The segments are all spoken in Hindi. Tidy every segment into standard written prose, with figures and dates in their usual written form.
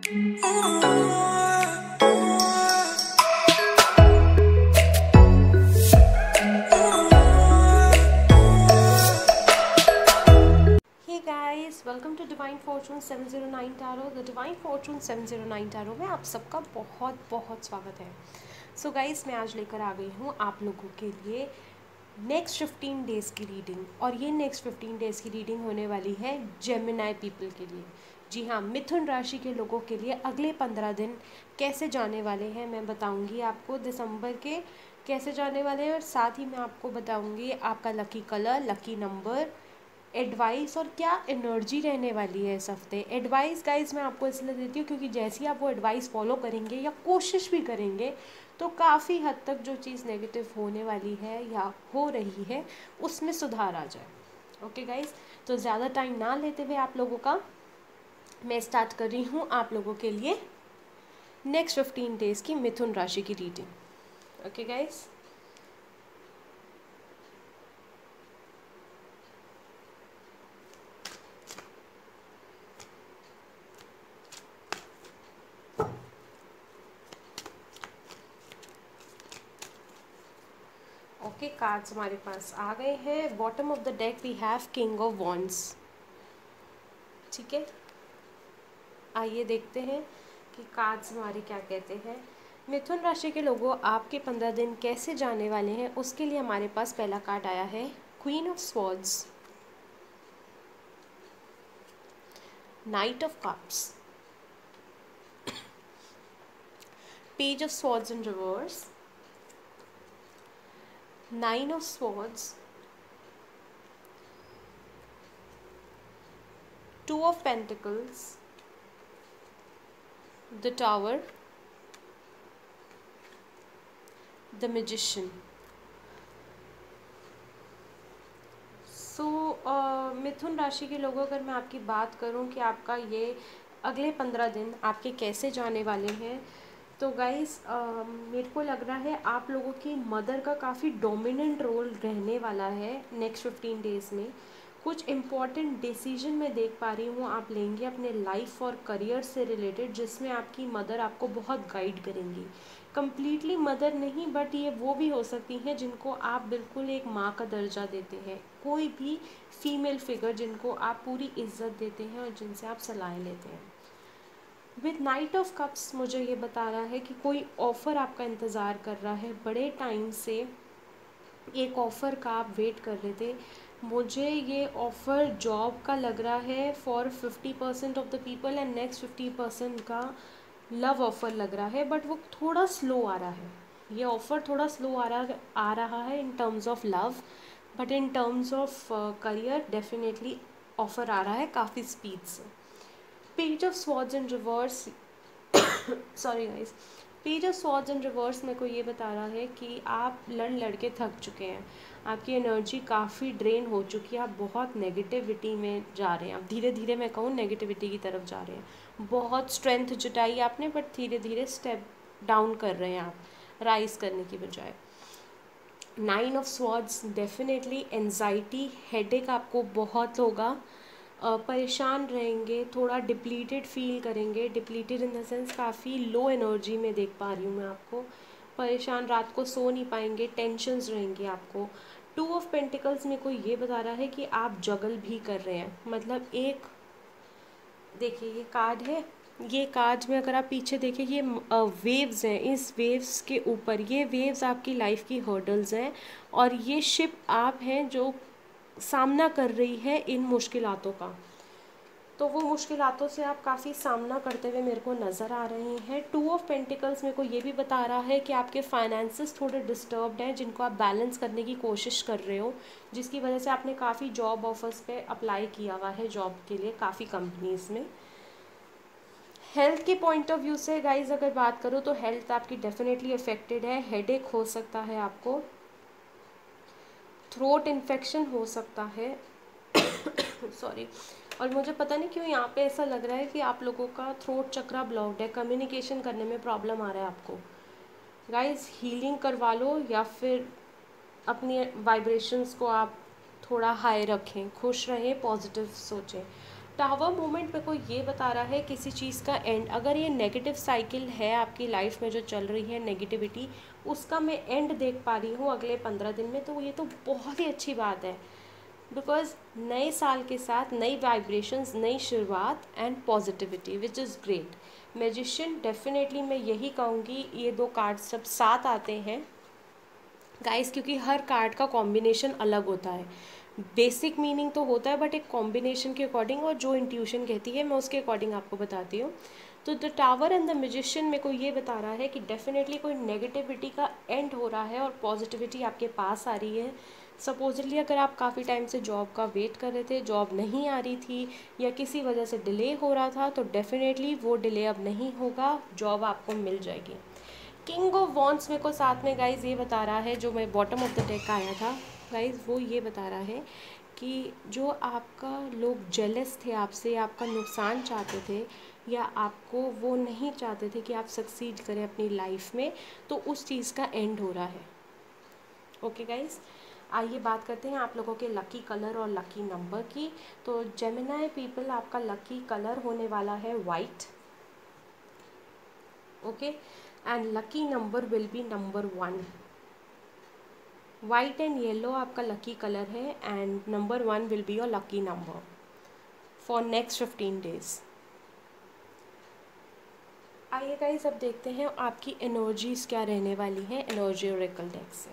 Welcome to Divine Fortune 709 Tarot. The Divine Fortune 709 Tarot में आप सबका बहुत बहुत स्वागत है। सो गाइस, मैं आज लेकर आ गई हूँ आप लोगों के लिए नेक्स्ट 15 डेज़ की रीडिंग। और ये नेक्स्ट 15 डेज़ की रीडिंग होने वाली है जेमिनी पीपल के लिए। जी हाँ, मिथुन राशि के लोगों के लिए अगले 15 दिन कैसे जाने वाले हैं मैं बताऊँगी आपको। दिसंबर के कैसे जाने वाले हैं, और साथ ही मैं आपको बताऊँगी आपका lucky colour, lucky number, advice और क्या एनर्जी रहने वाली है इस हफ्ते। एडवाइस गाइस मैं आपको इसलिए देती हूँ क्योंकि जैसे ही आप वो एडवाइस फॉलो करेंगे या कोशिश भी करेंगे तो काफ़ी हद तक जो चीज़ नेगेटिव होने वाली है या हो रही है उसमें सुधार आ जाए। ओके गाइस, तो ज़्यादा टाइम ना लेते हुए आप लोगों का मैं स्टार्ट कर रही हूँ आप लोगों के लिए नेक्स्ट 15 डेज़ की मिथुन राशि की reading. Okay guys, okay cards हमारे पास आ गए हैं। Bottom of the deck we have king of wands. ठीक है, आइए देखते हैं कि कार्ड्स हमारे क्या कहते हैं। मिथुन राशि के लोगों, आपके 15 दिन कैसे जाने वाले हैं उसके लिए हमारे पास पहला कार्ड आया है queen of swords, knight of cups, page of swords in reverse, nine of swords, two of pentacles, the tower, the magician. मिथुन राशि के लोगों, अगर मैं आपकी बात करूं कि आपका ये अगले 15 दिन आपके कैसे जाने वाले हैं, तो गाइस मेरे को लग रहा है आप लोगों की मदर का काफ़ी डोमिनेंट रोल रहने वाला है नेक्स्ट 15 डेज़ में। कुछ इम्पॉर्टेंट डिसीजन मैं देख पा रही हूँ आप लेंगे अपने लाइफ और करियर से रिलेटेड, जिसमें आपकी मदर आपको बहुत गाइड करेंगी। कम्प्लीटली मदर नहीं, बट ये वो भी हो सकती हैं जिनको आप बिल्कुल एक माँ का दर्जा देते हैं, कोई भी फीमेल फिगर जिनको आप पूरी इज्जत देते हैं और जिनसे आप सलाह लेते हैं। विद नाइट ऑफ कप्स मुझे ये बता रहा है कि कोई ऑफ़र आपका इंतज़ार कर रहा है, बड़े टाइम से एक ऑफ़र का आप वेट कर रहे थे। मुझे ये ऑफ़र जॉब का लग रहा है for 50% of the people, and next 50% का लव ऑफ़र लग रहा है, बट वो थोड़ा स्लो आ रहा है। ये ऑफ़र थोड़ा स्लो आ रहा है in terms of love, but in terms of career definitely offer आ रहा है काफ़ी स्पीड से। Page of swords in reverse sorry guys, page of swords in reverse मेरे को ये बता रहा है कि आप लड़ के थक चुके हैं, आपकी एनर्जी काफ़ी ड्रेन हो चुकी है, आप बहुत नेगेटिविटी में जा रहे हैं, आप धीरे धीरे मैं कहूँ नेगेटिविटी की तरफ जा रहे हैं। बहुत स्ट्रेंथ जुटाई आपने, बट धीरे धीरे स्टेप डाउन कर रहे हैं आप राइज करने की बजाय। Nine of swords, definitely anxiety, headache आपको बहुत होगा, परेशान रहेंगे, थोड़ा डिप्लीटेड फील करेंगे। डिप्लीटेड इन द सेंस काफ़ी लो एनर्जी में देख पा रही हूँ मैं आपको। परेशान, रात को सो नहीं पाएंगे, टेंशन्स रहेंगी आपको। टू ऑफ पेंटिकल्स मेरे को ये बता रहा है कि आप जगल भी कर रहे हैं, मतलब एक देखिए ये कार्ड है, ये कार्ड में अगर आप पीछे देखें ये वेव्स हैं, इस वेव्स के ऊपर ये वेव्स आपकी लाइफ की हर्डल्स हैं, और ये शिप आप हैं जो सामना कर रही है इन मुश्किलातों का। तो वो मुश्किलातों से आप काफ़ी सामना करते हुए मेरे को नज़र आ रहे हैं। टू ऑफ पेंटिकल्स मेरे को ये भी बता रहा है कि आपके फाइनेंसेस थोड़े डिस्टर्ब्ड हैं, जिनको आप बैलेंस करने की कोशिश कर रहे हो, जिसकी वजह से आपने काफ़ी जॉब ऑफर्स पे अप्लाई किया हुआ है जॉब के लिए काफ़ी कंपनीज़ में। हेल्थ के पॉइंट ऑफ व्यू से गाइज अगर बात करूँ तो हेल्थ आपकी डेफिनेटली अफेक्टेड है। हेडेक हो सकता है आपको, थ्रोट इन्फेक्शन हो सकता है सॉरी, और मुझे पता नहीं क्यों यहाँ पे ऐसा लग रहा है कि आप लोगों का थ्रोट चक्रा ब्लॉक्ड है, कम्युनिकेशन करने में प्रॉब्लम आ रहा है आपको। गाइज हीलिंग करवा लो, या फिर अपनी वाइब्रेशंस को आप थोड़ा हाई रखें, खुश रहें, पॉजिटिव सोचें। टावर मोमेंट मेरे को ये बता रहा है किसी चीज़ का एंड। अगर ये नेगेटिव साइकिल है आपकी लाइफ में जो चल रही है नेगेटिविटी, उसका मैं एंड देख पा रही हूँ अगले 15 दिन में, तो ये तो बहुत ही अच्छी बात है। बिकॉज नए साल के साथ नई वाइब्रेशंस, नई शुरुआत and positivity which is great. Magician definitely मैं यही कहूँगी, ये दो कार्ड्स जब साथ आते हैं गाइस, क्योंकि हर कार्ड का कॉम्बिनेशन अलग होता है, बेसिक मीनिंग तो होता है बट एक कॉम्बिनेशन के अकॉर्डिंग, और जो इंट्यूशन कहती है मैं उसके अकॉर्डिंग आपको बताती हूँ। तो the tower and the magician मेरे को ये बता रहा है कि डेफिनेटली कोई नेगेटिविटी का एंड हो रहा है और पॉजिटिविटी आपके पास आ रही है। सपोजली अगर आप काफ़ी टाइम से जॉब का वेट कर रहे थे, जॉब नहीं आ रही थी या किसी वजह से डिले हो रहा था, तो डेफिनेटली वो डिले अब नहीं होगा, जॉब आपको मिल जाएगी। किंग ऑफ वॉन्ड्स मेरे को साथ में गाइज ये बता रहा है, जो मैं बॉटम ऑफ द डेक आया था गाइज, वो ये बता रहा है कि जो आपका लोग जेलस थे आपसे, आपका नुकसान चाहते थे या आपको वो नहीं चाहते थे कि आप सक्सीड करें अपनी लाइफ में, तो उस चीज़ का एंड हो रहा है। ओके गाइज, आइए बात करते हैं आप लोगों के लकी कलर और लकी नंबर की। तो जेमिनाई पीपल, आपका लकी कलर होने वाला है white. Okay, and lucky number will be number 1। White and yellow आपका लकी कलर है and number 1 will be your lucky number for next 15 days. आइए गाइस, अब देखते हैं आपकी एनर्जीज क्या रहने वाली हैं एनर्जी ओरेकल डेक से।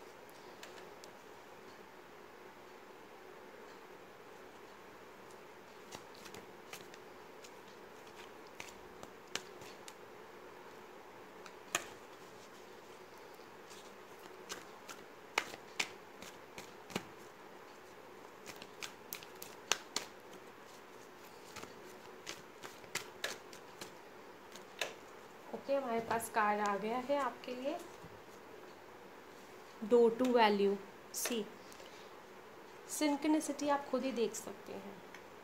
ओके, हमारे पास कार्ड आ गया है आपके लिए, door to value C. Synchronicity आप खुद ही देख सकते हैं।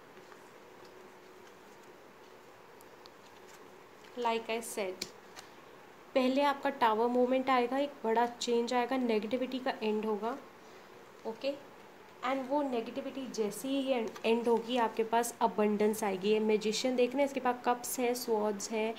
लाइक आई सेड, पहले आपका टावर मोमेंट आएगा, एक बड़ा चेंज आएगा, नेगेटिविटी का एंड होगा। ओके, एंड वो नेगेटिविटी जैसी ही एंड होगी आपके पास अबंडेंस आएगी। ये मैजिशियन देख रहे हैं, इसके पास कप्स है, स्वॉर्ड्स है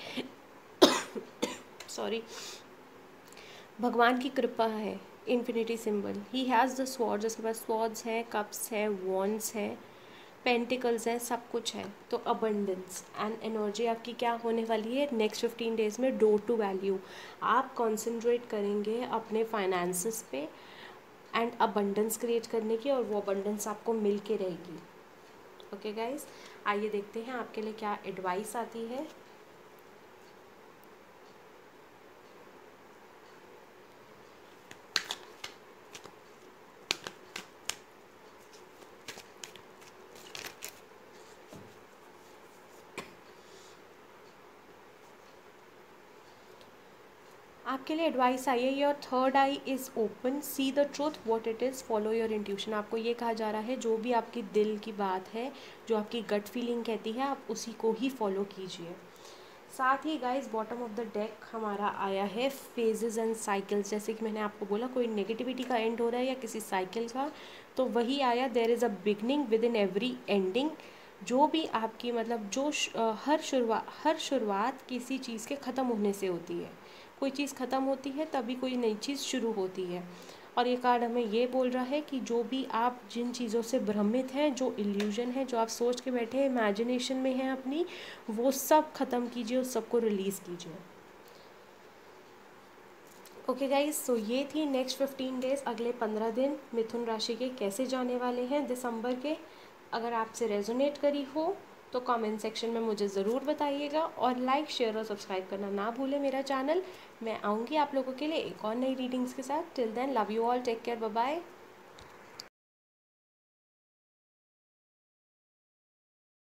सॉरी, भगवान की कृपा है, infinity symbol, he has the swords, इसके पास स्वॉर्ड्स है, कप्स है, वॉन्ड्स है, पेंटिकल्स है, सब कुछ है। तो अबंडेंस एंड एनर्जी आपकी क्या होने वाली है नेक्स्ट 15 डेज़ में, डोर टू वैल्यू। आप कॉन्सेंट्रेट करेंगे अपने फाइनेंसेस पे एंड अबंडेंस क्रिएट करने की, और वो अबंडेंस आपको मिल के रहेगी। ओके गाइज, आइए देखते हैं आपके लिए क्या एडवाइस आती है। आपके लिए एडवाइस आई है, your third eye is open, see the truth what it is, follow your intuition. आपको ये कहा जा रहा है जो भी आपकी दिल की बात है, जो आपकी गट फीलिंग कहती है, आप उसी को ही फॉलो कीजिए। साथ ही guys, bottom of the deck हमारा आया है फेजेस एंड साइकिल्स। जैसे कि मैंने आपको बोला कोई नेगेटिविटी का एंड हो रहा है या किसी साइकिल का, तो वही आया, there is a beginning within every ending. जो भी आपकी मतलब जो हर शुरुआत किसी चीज़ के ख़त्म होने से होती है। कोई चीज़ ख़त्म होती है तभी कोई नई चीज़ शुरू होती है। और ये कार्ड हमें ये बोल रहा है कि जो भी आप जिन चीज़ों से भ्रमित हैं, जो इल्यूजन है, जो आप सोच के बैठे हैं, इमेजिनेशन में हैं अपनी, वो सब ख़त्म कीजिए, उस सबको रिलीज़ कीजिए। ओके गाइस, सो ये थी नेक्स्ट 15 डेज़, अगले 15 दिन मिथुन राशि के कैसे जाने वाले हैं दिसंबर के। अगर आपसे रेजोनेट करी हो तो कमेंट सेक्शन में मुझे ज़रूर बताइएगा, और लाइक, शेयर और सब्सक्राइब करना ना भूलें मेरा चैनल। मैं आऊँगी आप लोगों के लिए एक और नई रीडिंग्स के साथ। Till then, love you all, take care, bye bye.